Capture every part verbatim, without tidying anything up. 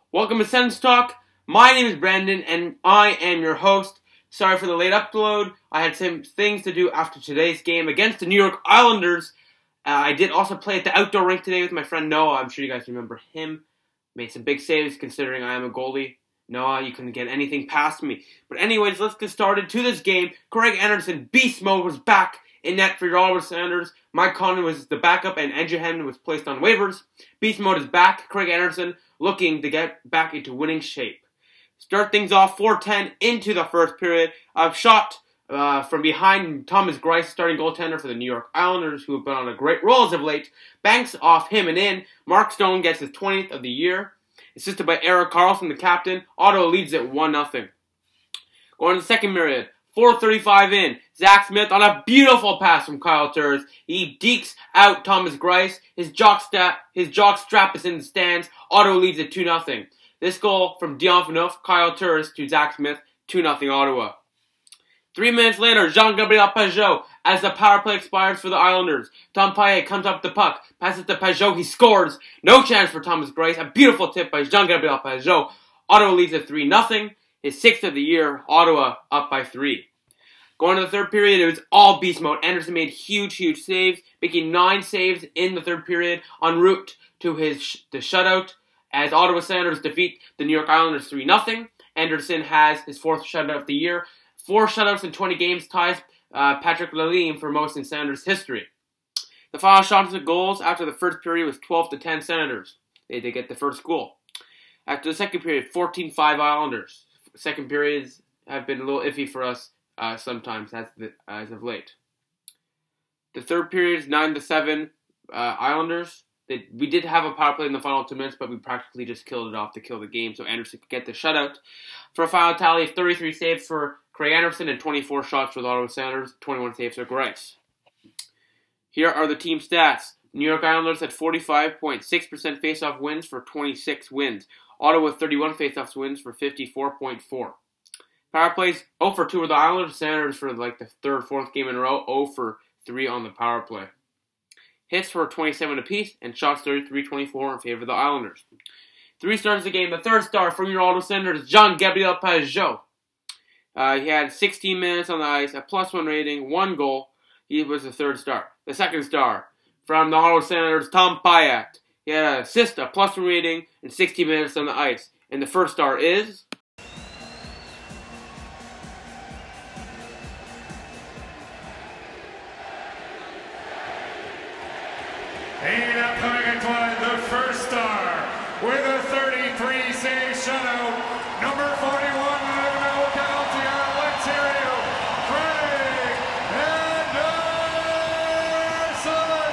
Welcome to SENS Talk. My name is Brandon, and I am your host. Sorry for the late upload. I had some things to do after today's game against the New York Islanders. Uh, I did also play at the outdoor rink today with my friend Noah. I'm sure you guys remember him. Made some big saves considering I am a goalie. Noah, you couldn't get anything past me. But anyways, let's get started to this game. Craig Anderson, beast mode, was back in net for your Ottawa Senators. Mike Conley was the backup, and Andrew Henman was placed on waivers. Beast mode is back. Craig Anderson looking to get back into winning shape. Start things off four ten into the first period. A shot uh, from behind Thomas Greiss, starting goaltender for the New York Islanders, who have been on a great roll as of late. Banks off him and in. Mark Stone gets his twentieth of the year. Assisted by Erik Karlsson, the captain. Ottawa leads it one nothing. Going to the second period. four thirty-five in. Zach Smith on a beautiful pass from Kyle Turris. He dekes out Thomas Greiss. His jock, sta- his jock strap is in the stands. Ottawa leads it two nothing. This goal from Dion Phaneuf, Kyle Turris to Zach Smith, two nothing Ottawa. Three minutes later, Jean-Gabriel Pageau, as the power play expires for the Islanders. Tom Payet comes up the puck, passes to Pageau, he scores. No chance for Thomas Greiss. A beautiful tip by Jean-Gabriel Pageau. Ottawa leads it three nothing. His sixth of the year, Ottawa up by three. Going to the third period, it was all beast mode. Anderson made huge, huge saves, making nine saves in the third period, en route to his sh- the shutout, as Ottawa Senators defeat the New York Islanders three nothing. Anderson has his fourth shutout of the year. Four shutouts in twenty games ties uh, Patrick Lalime for most in Senators history. The final shots of goals after the first period was twelve to ten Senators. They did get the first goal. After the second period, fourteen five Islanders. Second periods have been a little iffy for us uh, sometimes as, the, as of late. The third period is nine to seven uh, Islanders. They, we did have a power play in the final two minutes, but we practically just killed it off to kill the game, so Anderson could get the shutout. For a final tally of thirty-three saves for Craig Anderson and twenty-four shots for the Ottawa Senators, twenty-one saves for Greiss. Here are the team stats. New York Islanders had forty-five point six percent face-off wins for twenty-six wins. Ottawa thirty-one face-off wins for fifty-four point four. Power plays, zero for two with the Islanders. Senators for like the third, fourth game in a row, zero for three on the power play. Hits were twenty-seven apiece, and shots thirty-three twenty-four in favor of the Islanders. Three stars of the game. The third star from your Ottawa Senators, Jean-Gabriel Pageau. Uh, he had sixteen minutes on the ice, a plus one rating, one goal. He was the third star. The second star from the Ottawa Senators, Tom Payet. He had an assist, a plus one rating, and sixteen minutes on the ice. And the first star is... And up coming at one, the first star with a thirty-three save shutout, number forty-one, no penalty on Ontario, Craig Anderson.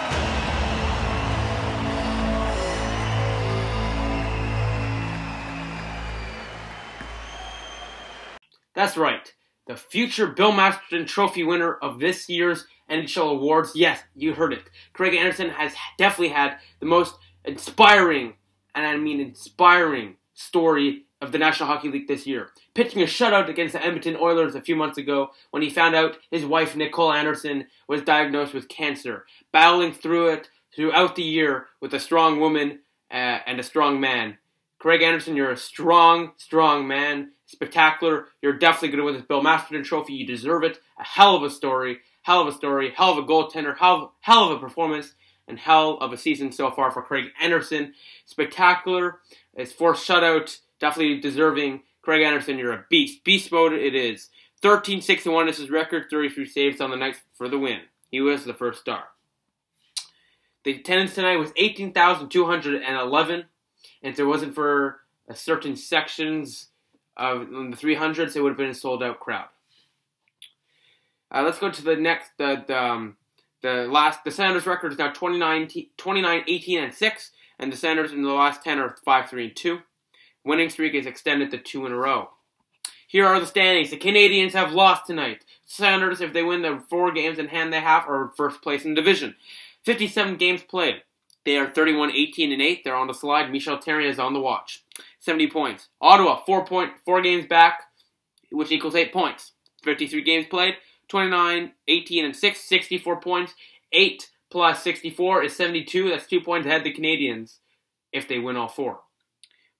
That's right. The future Bill Masterton Trophy winner of this year's N H L Awards. Yes, you heard it. Craig Anderson has definitely had the most inspiring, and I mean inspiring, story of the National Hockey League this year. Pitching a shutout against the Edmonton Oilers a few months ago when he found out his wife, Nicole Anderson, was diagnosed with cancer. Battling through it throughout the year with a strong woman uh, and a strong man. Craig Anderson, you're a strong, strong man. Spectacular. You're definitely going to win this Bill Masterton Trophy. You deserve it. A hell of a story. Hell of a story. Hell of a goaltender. Hell, hell of a performance. And hell of a season so far for Craig Anderson. Spectacular. His fourth shutout. Definitely deserving. Craig Anderson, you're a beast. Beast mode it is. thirteen six and one is his record. thirty-three saves on the night for the win. He was the first star. The attendance tonight was eighteen thousand two hundred eleven. And if it wasn't for a certain sections of the three hundreds, it would have been a sold-out crowd. Uh, let's go to the next. The the, um, the last. The Senators' record is now twenty-nine, eighteen, and six, and the Senators in the last ten are five, three, and two. Winning streak is extended to two in a row. Here are the standings. The Canadiens have lost tonight. Senators, if they win the four games in hand they have, are first place in the division. fifty-seven games played. They are thirty-one, eighteen, and eight. They're on the slide. Michel Therrien is on the watch. seventy points. Ottawa, four point four games back, which equals eight points. fifty-three games played. twenty-nine, eighteen, and six. sixty-four points. eight plus sixty-four is seventy-two. That's two points ahead of the Canadiens if they win all four.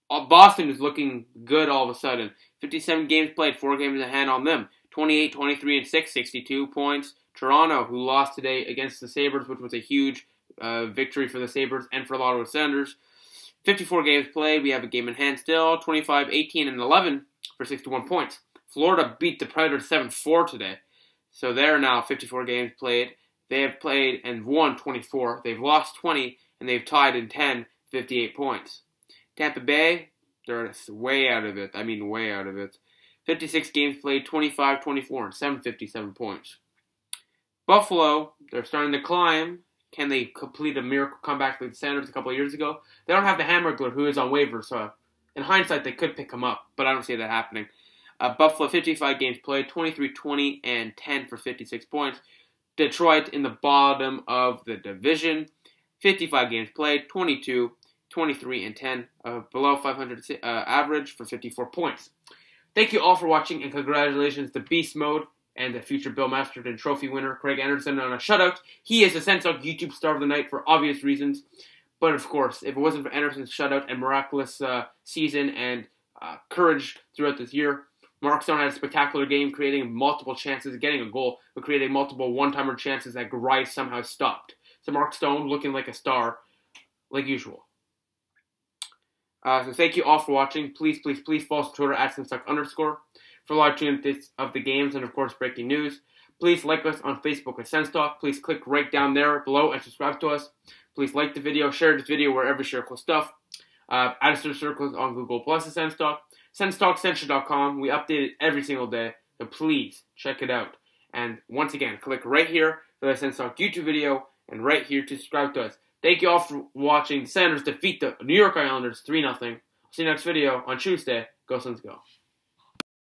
Boston is looking good all of a sudden. fifty-seven games played, four games in hand on them. twenty-eight, twenty-three, and six, sixty-two points. Toronto, who lost today against the Sabres, which was a huge uh, victory for the Sabres and for the Ottawa Senators. fifty-four games played. We have a game in hand still. twenty-five, eighteen, and eleven for sixty-one points. Florida beat the Predators seven four today. So they're now fifty-four games played. They have played and won twenty-four. They've lost twenty, and they've tied in ten, fifty-eight points. Tampa Bay, they're way out of it. I mean, way out of it. fifty-six games played, twenty-five, twenty-four, and seven hundred fifty-seven points. Buffalo, they're starting to climb. Can they complete a miracle comeback like the Senators a couple of years ago? They don't have the Hammergler, who is on waivers, so in hindsight, they could pick him up, but I don't see that happening. Uh, Buffalo, fifty-five games played, twenty-three, twenty, and ten for fifty-six points. Detroit in the bottom of the division, fifty-five games played, twenty-two, twenty-three, and ten, uh, below five hundred uh, average for fifty-four points. Thank you all for watching, and congratulations to Beast Mode and the future Bill Masterton Trophy winner, Craig Anderson, on a shutout. He is the Sense YouTube Star of the Night for obvious reasons. But of course, if it wasn't for Anderson's shutout and miraculous uh, season and uh, courage throughout this year, Mark Stone had a spectacular game, creating multiple chances, getting a goal, but creating multiple one-timer chances that Grice somehow stopped. So Mark Stone looking like a star, like usual. Uh, so thank you all for watching. Please, please, please follow us on Twitter at Senstock underscore for live stream of the games and, of course, breaking news. Please like us on Facebook at Senstock. Please click right down there below and subscribe to us. Please like the video, share this video wherever you share cool stuff. Uh, add us to circles on Google Plus at Senstock. Senstock Central dot com. We update it every single day, so please check it out. And once again, click right here for the Senstock YouTube video and right here to subscribe to us. Thank you all for watching. The Senators defeat the New York Islanders three nothing. See you next video on Tuesday. Go Sens go.